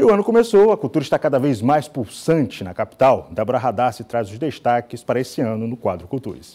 E o ano começou, a cultura está cada vez mais pulsante na capital. Débora Radassi traz os destaques para esse ano no quadro Culturas.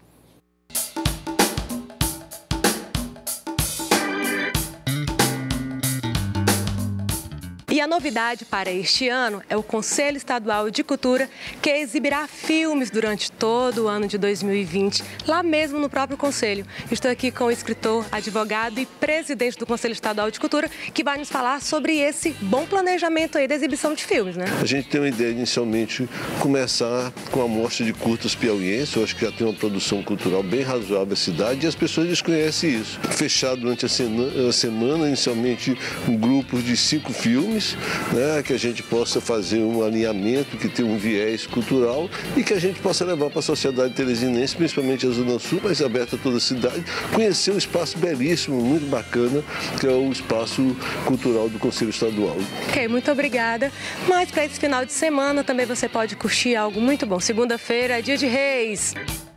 E a novidade para este ano é o Conselho Estadual de Cultura, que exibirá filmes durante todo o ano de 2020, lá mesmo no próprio Conselho. Estou aqui com o escritor, advogado e presidente do Conselho Estadual de Cultura, que vai nos falar sobre esse bom planejamento aí da exibição de filmes, né? A gente tem uma ideia inicialmente começar com a mostra de curtas piauienses. Eu acho que já tem uma produção cultural bem razoável da cidade e as pessoas desconhecem isso. Fechar durante a semana inicialmente um grupo de 5 filmes, né, que a gente possa fazer um alinhamento que tem um viés cultural e que a gente possa levar para a sociedade teresinense, principalmente a Zona Sul, mas aberta a toda a cidade, conhecer um espaço belíssimo, muito bacana, que é o espaço cultural do Conselho Estadual. Ok, muito obrigada. Mas para esse final de semana também você pode curtir algo muito bom. Segunda-feira é dia de Reis.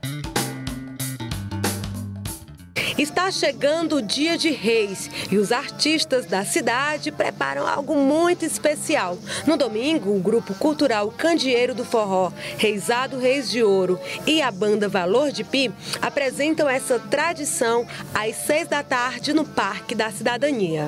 Está chegando o Dia de Reis e os artistas da cidade preparam algo muito especial. No domingo, o grupo cultural Candeeiro do Forró, Reisado Reis de Ouro e a banda Valor de Pi apresentam essa tradição às 6 da tarde no Parque da Cidadania.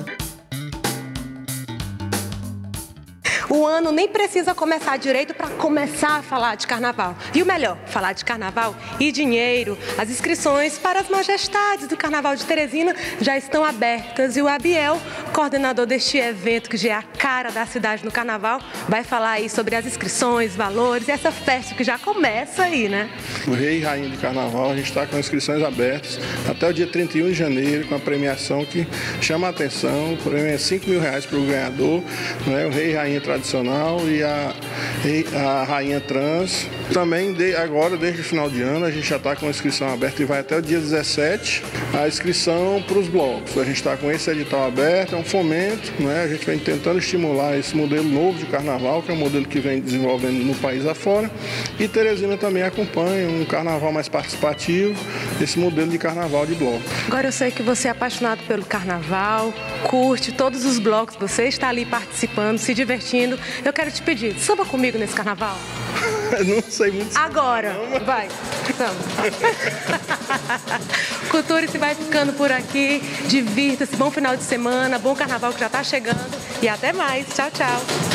O ano nem precisa começar direito para começar a falar de carnaval. E o melhor, falar de carnaval e dinheiro. As inscrições para as majestades do Carnaval de Teresina já estão abertas e o Abiel, coordenador deste evento, que já é a cara da cidade no carnaval, vai falar aí sobre as inscrições, valores e essa festa que já começa aí, né? O Rei e Rainha de Carnaval, a gente está com inscrições abertas até o dia 31 de janeiro, com a premiação que chama a atenção. O prêmio é R$5.000 para o ganhador, né? O Rei e Rainha tradicional e a Rainha Trans. Também agora, desde o final de ano, a gente já está com a inscrição aberta e vai até o dia 17, a inscrição para os blocos. A gente está com esse edital aberto, é um fomento, né? A gente vem tentando estimular esse modelo novo de carnaval, que é um modelo que vem desenvolvendo no país afora. E Teresina também acompanha um carnaval mais participativo, esse modelo de carnaval de bloco. Agora eu sei que você é apaixonado pelo carnaval, curte todos os blocos, você está ali participando, se divertindo. Eu quero te pedir, samba comigo nesse carnaval? Não sei muito. Agora, vai, samba. Cultura se vai ficando por aqui, divirta-se, bom final de semana, bom carnaval que já está chegando e até mais. Tchau, tchau.